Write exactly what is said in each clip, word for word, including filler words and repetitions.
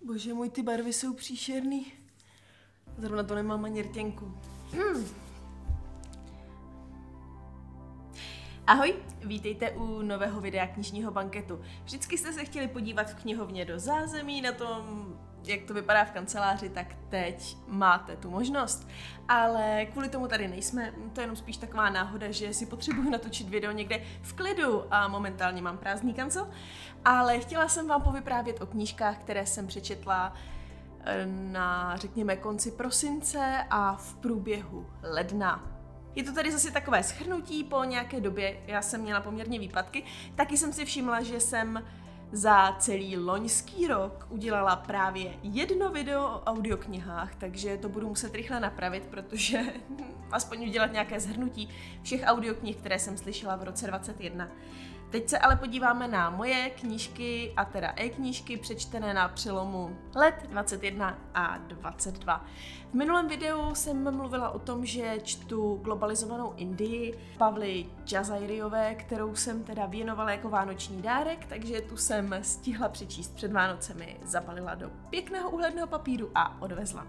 Bože můj, ty barvy jsou příšerný. Zrovna to nemám ani rtěnku. Hmm. Ahoj, vítejte u nového videa knižního banketu. Vždycky jste se chtěli podívat v knihovně do zázemí na tom, jak to vypadá v kanceláři, tak teď máte tu možnost. Ale kvůli tomu tady nejsme, to je jenom spíš taková náhoda, že si potřebuji natočit video někde v klidu a momentálně mám prázdný kancel. Ale chtěla jsem vám povyprávět o knížkách, které jsem přečetla na, řekněme, konci prosince a v průběhu ledna. Je to tady zase takové shrnutí po nějaké době, já jsem měla poměrně výpadky, taky jsem si všimla, že jsem za celý loňský rok udělala právě jedno video o audioknihách, takže to budu muset rychle napravit, protože aspoň udělat nějaké shrnutí všech audioknih, které jsem slyšela v roce dvacet jedna. Teď se ale podíváme na moje knížky, a teda e-knížky přečtené na přelomu let dvacet jedna a dvacet dva. V minulém videu jsem mluvila o tom, že čtu Globalizovanou Indii Pavly Džazajriové, kterou jsem teda věnovala jako vánoční dárek, takže tu jsem stihla přečíst před Vánocemi, zabalila do pěkného úhledného papíru a odvezla.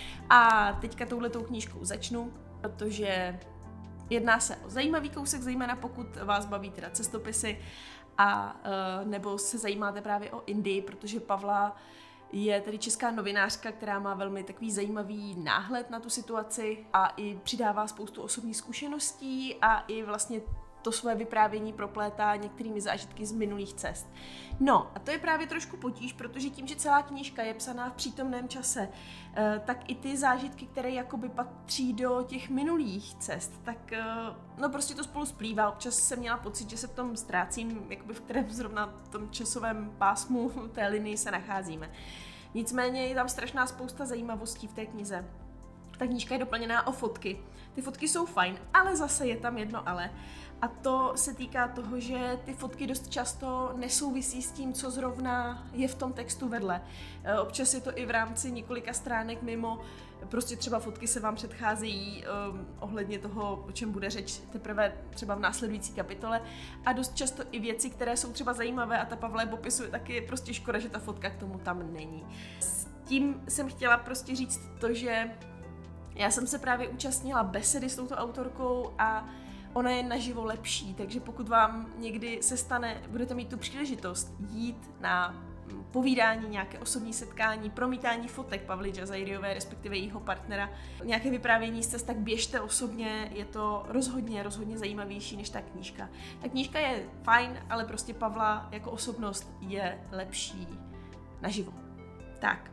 A teďka touhletou knížkou začnu, protože jedná se o zajímavý kousek, zejména pokud vás baví teda cestopisy a uh, nebo se zajímáte právě o Indii, protože Pavla je tedy česká novinářka, která má velmi takový zajímavý náhled na tu situaci a i přidává spoustu osobních zkušeností a i vlastně to svoje vyprávění proplétá některými zážitky z minulých cest. No a to je právě trošku potíž, protože tím, že celá knížka je psaná v přítomném čase, tak i ty zážitky, které jakoby patří do těch minulých cest, tak no prostě to spolu splývá. Občas jsem měla pocit, že se v tom ztrácím, jakoby v kterém zrovna v tom časovém pásmu té linii se nacházíme. Nicméně je tam strašná spousta zajímavostí v té knize. Ta knížka je doplněná o fotky. Ty fotky jsou fajn, ale zase je tam jedno ale. A to se týká toho, že ty fotky dost často nesouvisí s tím, co zrovna je v tom textu vedle. Občas je to i v rámci několika stránek mimo, prostě třeba fotky se vám předcházejí um, ohledně toho, o čem bude řeč teprve třeba v následující kapitole. A dost často i věci, které jsou třeba zajímavé a ta Pavla je popisuje, tak je prostě škoda, že ta fotka k tomu tam není. S tím jsem chtěla prostě říct to, že já jsem se právě účastnila besedy s touto autorkou a ona je naživo lepší, takže pokud vám někdy se stane, budete mít tu příležitost jít na povídání, nějaké osobní setkání, promítání fotek Pavly Džazajriové, respektive jejího partnera, nějaké vyprávění z cest, tak běžte osobně, je to rozhodně, rozhodně zajímavější než ta knížka. Ta knížka je fajn, ale prostě Pavla jako osobnost je lepší naživo. Tak.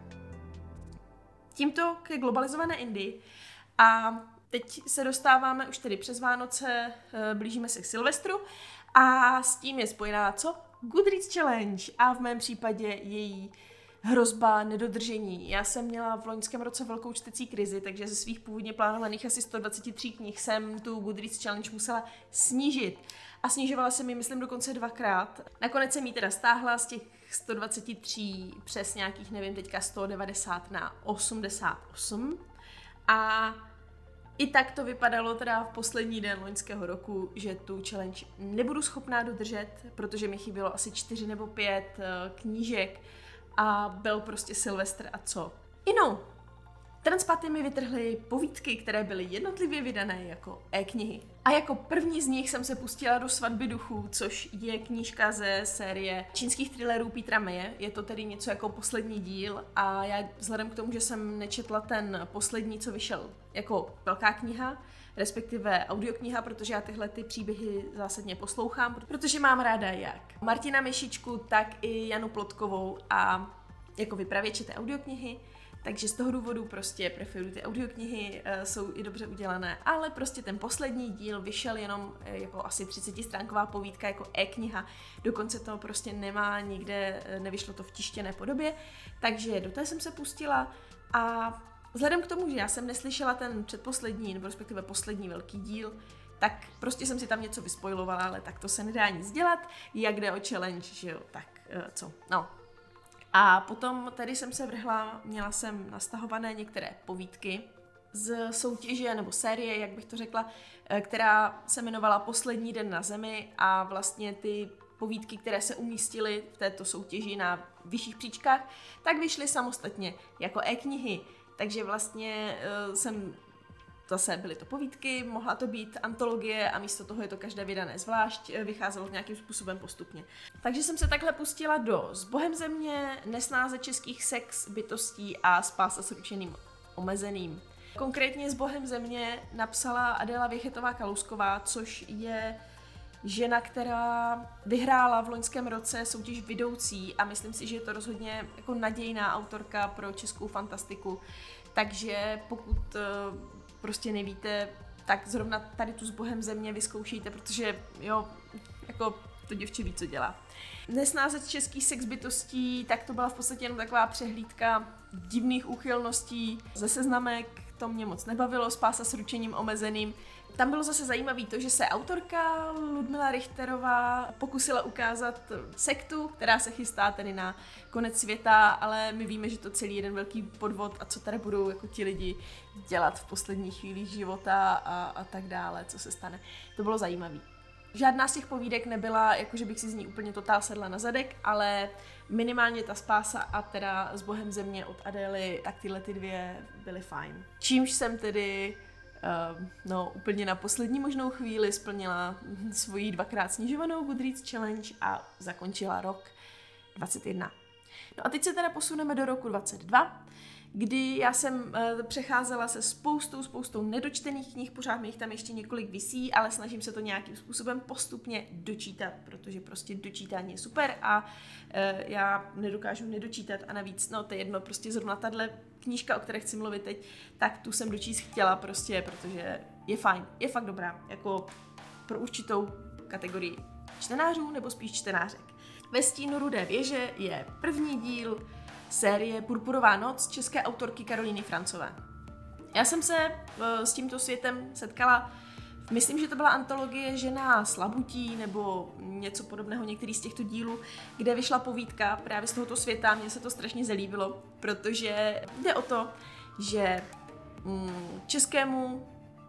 Tímto ke Globalizované Indii a teď se dostáváme už tedy přes Vánoce, blížíme se k Silvestru a s tím je spojená co? Goodreads Challenge a v mém případě její hrozba nedodržení. Já jsem měla v loňském roce velkou čtecí krizi, takže ze svých původně plánovaných asi sto dvacet tři knih jsem tu Goodreads Challenge musela snížit. A snižovala jsem ji, myslím, dokonce dvakrát. Nakonec jsem ji teda stáhla z těch sto dvacet tři přes nějakých, nevím, teďka sto devadesát na osmdesát osm. A i tak to vypadalo teda v poslední den loňského roku, že tu challenge nebudu schopná dodržet, protože mi chybělo asi čtyři nebo pět knížek a byl prostě Silvestr a co. Inu, Transpaty mi vytrhly povídky, které byly jednotlivě vydané jako e-knihy. A jako první z nich jsem se pustila do Svatby duchů, což je knížka ze série čínských thrillerů Petra Maye. Je to tedy něco jako poslední díl a já vzhledem k tomu, že jsem nečetla ten poslední, co vyšel jako velká kniha, respektive audiokniha, protože já tyhle ty příběhy zásadně poslouchám, protože mám ráda jak Martina Mešičku, tak i Janu Plotkovou a jako vypravěče té audioknihy. Takže z toho důvodu prostě preferuji ty audioknihy, jsou i dobře udělané, ale prostě ten poslední díl vyšel jenom jako asi třicetistránková povídka jako e-kniha, dokonce to prostě nemá nikde, nevyšlo to v tištěné podobě, takže do té jsem se pustila a vzhledem k tomu, že já jsem neslyšela ten předposlední, nebo respektive poslední velký díl, tak prostě jsem si tam něco vyspojilovala, ale tak to se nedá nic dělat, jak jde o challenge, že jo, tak co, no. A potom tady jsem se vrhla, měla jsem nastahované některé povídky z soutěže nebo série, jak bych to řekla, která se jmenovala Poslední den na zemi a vlastně ty povídky, které se umístily v této soutěži na vyšších příčkách, tak vyšly samostatně jako e-knihy. Takže vlastně uh, jsem zase byly to povídky, mohla to být antologie a místo toho je to každé vydané zvlášť, vycházelo nějakým způsobem postupně. Takže jsem se takhle pustila do S Bohem země, Nesnáze českých sex bytostí a Spása s ručeným omezeným. Konkrétně S Bohem země napsala Adéla Věchetová-Kalousková, což je žena, která vyhrála v loňském roce soutěž Vidoucí a myslím si, že je to rozhodně jako nadějná autorka pro českou fantastiku. Takže pokud prostě nevíte, tak zrovna tady tu S Bohem země vyzkoušejte, protože jo, jako to děvče ví, co dělá. Nesnáze českých sex bytostí, tak to byla v podstatě jenom taková přehlídka divných úchylností ze seznamek, to mě moc nebavilo, Spása s ručením omezeným. Tam bylo zase zajímavé to, že se autorka Ludmila Richterová pokusila ukázat sektu, která se chystá tedy na konec světa, ale my víme, že to celý jeden velký podvod a co tady budou jako ti lidi dělat v posledních chvílích života a, a tak dále, co se stane. To bylo zajímavé. Žádná z těch povídek nebyla, jako že bych si z ní úplně totál sedla na zadek, ale minimálně ta Spása a teda S Bohem země od Adély, tak tyhle ty dvě byly fajn. Čímž jsem tedy uh, no, úplně na poslední možnou chvíli splnila svoji dvakrát snižovanou Goodreads Challenge a zakončila rok dvacet jedna. No a teď se teda posuneme do roku dvacet dva, kdy já jsem uh, přecházela se spoustou, spoustou nedočtených knih, pořád mi jich tam ještě několik visí, ale snažím se to nějakým způsobem postupně dočítat, protože prostě dočítání je super a uh, já nedokážu nedočítat a navíc, no to je jedno, prostě zrovna tahle knížka, o které chci mluvit teď, tak tu jsem dočíst chtěla prostě, protože je fajn, je fakt dobrá, jako pro určitou kategorii čtenářů nebo spíš čtenářek. Ve stínu rudé věže je první díl série Purpurová noc české autorky Karolíny Francové. Já jsem se uh, s tímto světem setkala, myslím, že to byla antologie Žena slabutí nebo něco podobného, některý z těchto dílů, kde vyšla povídka právě z tohoto světa. Mně se to strašně zalíbilo, protože jde o to, že mm, českému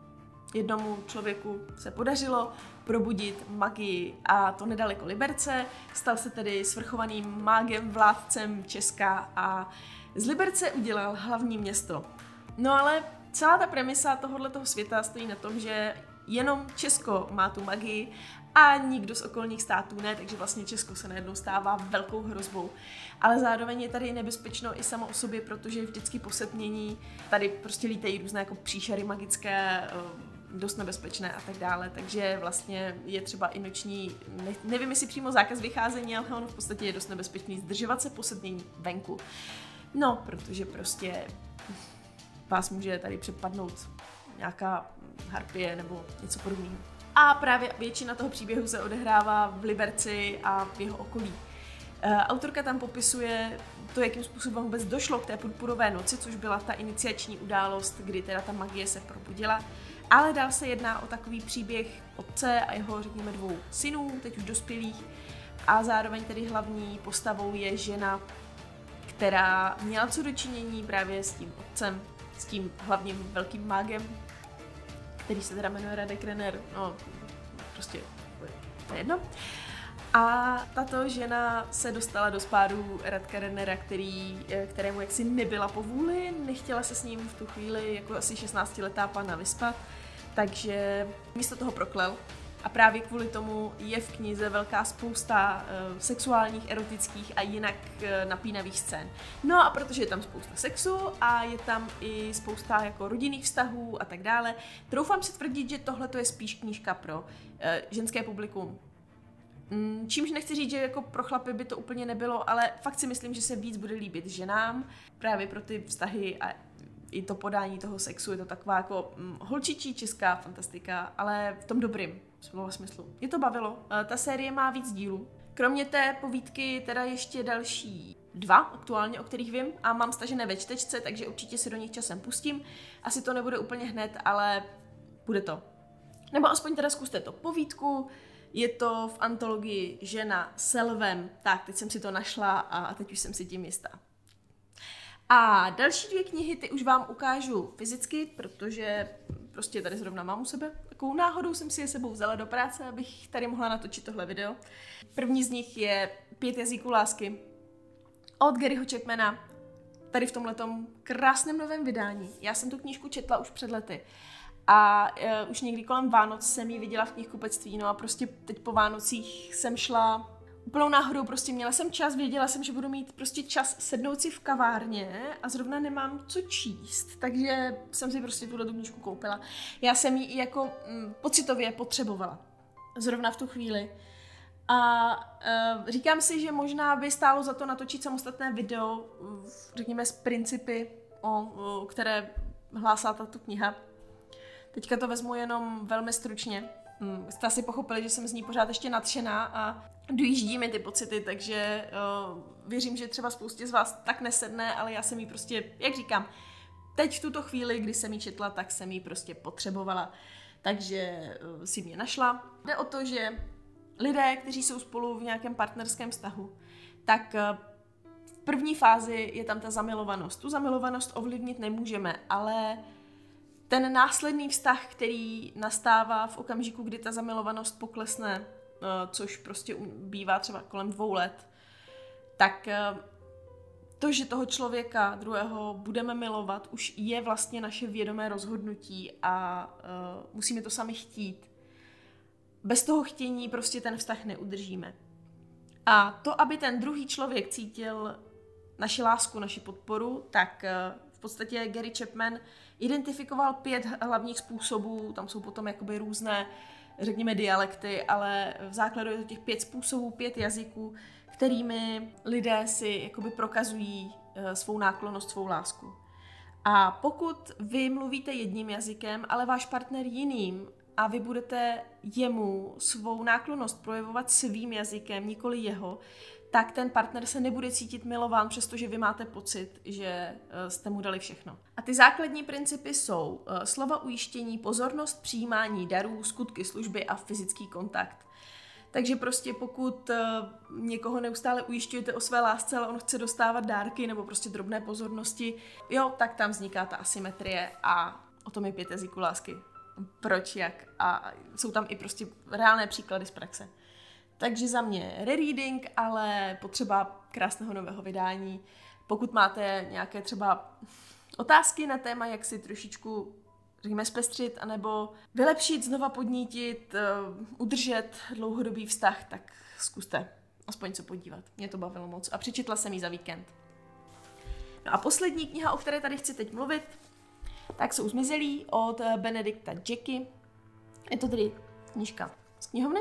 jednomu člověku se podařilo probudit magii a to nedaleko Liberce. Stal se tedy svrchovaným mágem, vládcem Česka a z Liberce udělal hlavní město. No ale celá ta premisa tohoto světa stojí na tom, že jenom Česko má tu magii a nikdo z okolních států ne, takže vlastně Česko se najednou stává velkou hrozbou. Ale zároveň je tady nebezpečno i samo o sobě, protože vždycky po setmění tady prostě lítají různé jako příšery magické, dost nebezpečné a tak dále, takže vlastně je třeba i noční, ne, nevím jestli přímo zákaz vycházení, ale on v podstatě je dost nebezpečný zdržovat se po setmění venku. No, protože prostě vás může tady přepadnout nějaká harpie nebo něco podobného. A právě většina toho příběhu se odehrává v Liberci a v jeho okolí. Autorka tam popisuje to, jakým způsobem vůbec došlo k té purpurové noci, což byla ta iniciační událost, kdy teda ta magie se probudila. Ale dál se jedná o takový příběh otce a jeho, řekněme, dvou synů, teď už dospělých. A zároveň tedy hlavní postavou je žena, která měla co dočinění právě s tím otcem, s tím hlavním velkým mágem, který se teda jmenuje Radek Renner. No, prostě to je jedno. A tato žena se dostala do spádu Radka Rennera, který, kterému jaksi nebyla po vůli, nechtěla se s ním v tu chvíli jako asi šestnáctiletá panna vyspat, takže místo toho proklel. A právě kvůli tomu je v knize velká spousta uh, sexuálních, erotických a jinak uh, napínavých scén. No a protože je tam spousta sexu a je tam i spousta jako rodinných vztahů a tak dále, troufám si tvrdit, že tohle je spíš knížka pro uh, ženské publikum. Čímž nechci říct, že jako pro chlapy by to úplně nebylo, ale fakt si myslím, že se víc bude líbit ženám, právě pro ty vztahy a i to podání toho sexu, je to taková jako hm, holčičí česká fantastika, ale v tom dobrým slova smyslu. Mě to bavilo. Ta série má víc dílů. Kromě té povídky teda ještě další dva aktuálně, o kterých vím a mám stažené ve čtečce, takže určitě si do nich časem pustím. Asi to nebude úplně hned, ale bude to. Nebo aspoň teda zkuste to povídku. Je to v antologii Žena s lvem. Tak, teď jsem si to našla a teď už jsem si tím jistá. A další dvě knihy, ty už vám ukážu fyzicky, protože prostě tady zrovna mám u sebe Takovou náhodou jsem si je sebou vzala do práce, abych tady mohla natočit tohle video. První z nich je Pět jazyků lásky od Garyho Chapmana, tady v tomhletom krásném novém vydání. Já jsem tu knížku četla už před lety a uh, už někdy kolem Vánoc jsem ji viděla v knihkupectví, no a prostě teď po Vánocích jsem šla úplnou náhodou, prostě měla jsem čas, věděla jsem, že budu mít prostě čas sednout si v kavárně a zrovna nemám co číst, takže jsem si prostě tuhle tu knížku koupila. Já jsem ji i jako mm, pocitově potřebovala, zrovna v tu chvíli. A uh, říkám si, že možná by stálo za to natočit samostatné video, uh, řekněme, z principy, o, o, které hlásá tato kniha. Teďka to vezmu jenom velmi stručně. Hmm, jste asi pochopili, že jsem z ní pořád ještě nadšená a dojíždí mi ty pocity, takže uh, věřím, že třeba spoustě z vás tak nesedne, ale já jsem ji prostě, jak říkám, teď v tuto chvíli, kdy jsem ji četla, tak jsem ji prostě potřebovala. Takže uh, si mě našla. Jde o to, že lidé, kteří jsou spolu v nějakém partnerském vztahu, tak uh, v první fázi je tam ta zamilovanost. Tu zamilovanost ovlivnit nemůžeme, ale ten následný vztah, který nastává v okamžiku, kdy ta zamilovanost poklesne, což prostě bývá třeba kolem dvou let, tak to, že toho člověka druhého budeme milovat, už je vlastně naše vědomé rozhodnutí a musíme to sami chtít. Bez toho chtění prostě ten vztah neudržíme. A to, aby ten druhý člověk cítil naši lásku, naši podporu, tak v podstatě Gary Chapman identifikoval pět hlavních způsobů, tam jsou potom jakoby různé, řekněme, dialekty, ale v základu je to těch pět způsobů, pět jazyků, kterými lidé si jakoby prokazují svou náklonnost, svou lásku. A pokud vy mluvíte jedním jazykem, ale váš partner jiným, a vy budete jemu svou náklonnost projevovat svým jazykem, nikoli jeho, tak ten partner se nebude cítit milován, přestože vy máte pocit, že jste mu dali všechno. A ty základní principy jsou slova ujištění, pozornost, přijímání darů, skutky služby a fyzický kontakt. Takže prostě pokud někoho neustále ujišťujete o své lásce, ale on chce dostávat dárky nebo prostě drobné pozornosti, jo, tak tam vzniká ta asymetrie a o tom je Pět jazyků lásky. Proč, jak a jsou tam i prostě reálné příklady z praxe. Takže za mě rereading, ale potřeba krásného nového vydání. Pokud máte nějaké třeba otázky na téma, jak si trošičku, řekněme, zpestřit, anebo vylepšit, znova podnítit, udržet dlouhodobý vztah, tak zkuste aspoň co podívat. Mě to bavilo moc a přečetla jsem ji za víkend. No a poslední kniha, o které tady chci teď mluvit, tak jsou Zmizelí od Benedikta Jackie. Je to tedy knížka z knihovny.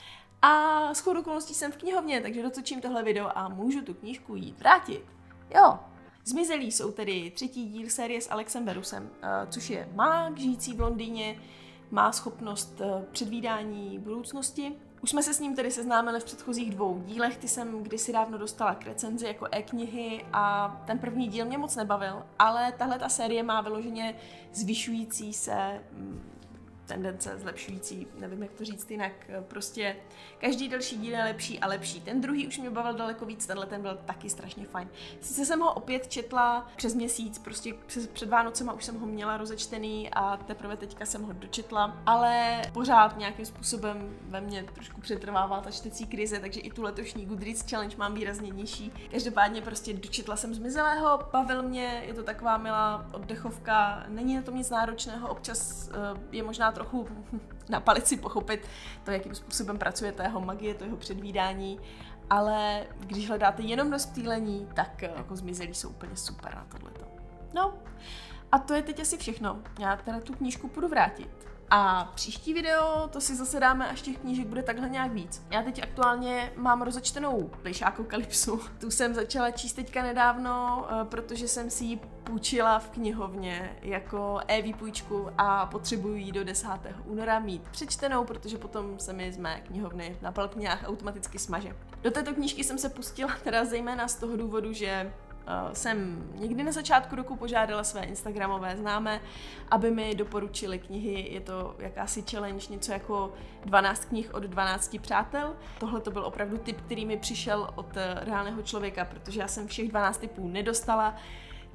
A shodou okolností jsem v knihovně, takže dotočím tohle video a můžu tu knížku jít vrátit. Jo. Zmizelí jsou tedy třetí díl série s Alexem Berusem, což je mák žijící v Londýně, má schopnost předvídání budoucnosti. Už jsme se s ním tedy seznámili v předchozích dvou dílech, ty jsem kdysi dávno dostala k recenzi jako e-knihy a ten první díl mě moc nebavil, ale tahle ta série má vyloženě zvyšující se tendence, zlepšující, nevím, jak to říct jinak, prostě každý další díl je lepší a lepší. Ten druhý už mě bavil daleko víc, tenhle ten byl taky strašně fajn. Sice jsem ho opět četla přes měsíc, prostě před Vánocema už jsem ho měla rozečtený a teprve teďka jsem ho dočetla, ale pořád nějakým způsobem ve mně trošku přetrvává ta čtecí krize, takže i tu letošní Goodreads Challenge mám výrazně nižší. Každopádně prostě dočetla jsem Zmizelého, bavil mě, je to taková milá oddechovka, není na tom nic náročného, občas je možná trochu na palici pochopit to, jakým způsobem pracuje ta jeho magie, to jeho předvídání, ale když hledáte jenom rozptýlení, tak jako Zmizelí jsou úplně super na tohleto. No, a to je teď asi všechno. Já teda tu knížku půjdu vrátit. A příští video, to si zase dáme, až těch knížek bude takhle nějak víc. Já teď aktuálně mám rozečtenou Plišákokalypsu. Tu jsem začala číst teďka nedávno, protože jsem si ji půjčila v knihovně jako e-výpůjčku a potřebuji ji do desátého února mít přečtenou, protože potom se mi z mé knihovny na palkňách automaticky smaže. Do této knížky jsem se pustila teda zejména z toho důvodu, že Uh, jsem někdy na začátku roku požádala své instagramové známé, aby mi doporučili knihy. Je to jakási challenge, něco jako dvanáct knih od dvanácti přátel. Tohle to byl opravdu tip, který mi přišel od uh, reálného člověka, protože já jsem všech dvanáct tipů nedostala.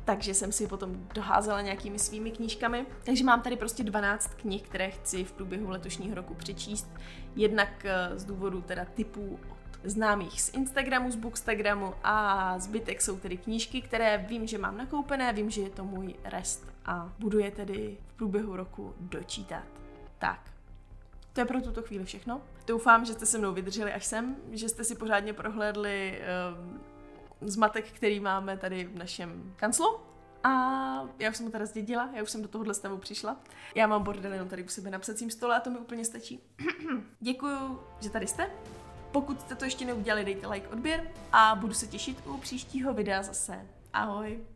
takže jsem si je potom doházela nějakými svými knížkami. Takže mám tady prostě dvanáct knih, které chci v průběhu letošního roku přečíst. Jednak z důvodu teda typů od známých z Instagramu, z Bookstagramu a zbytek jsou tedy knížky, které vím, že mám nakoupené, vím, že je to můj rest a budu je tedy v průběhu roku dočítat. Tak. To je pro tuto chvíli všechno. Doufám, že jste se mnou vydrželi až sem, že jste si pořádně prohlédli um, zmatek, který máme tady v našem kanclu. A já už jsem ho teda zdědila, já už jsem do tohohle stavu přišla. Já mám bordel jenom tady u sebe na psacím stole a to mi úplně stačí. Děkuju, že tady jste. Pokud jste to ještě neudělali, dejte like, odběr a budu se těšit u příštího videa zase. Ahoj!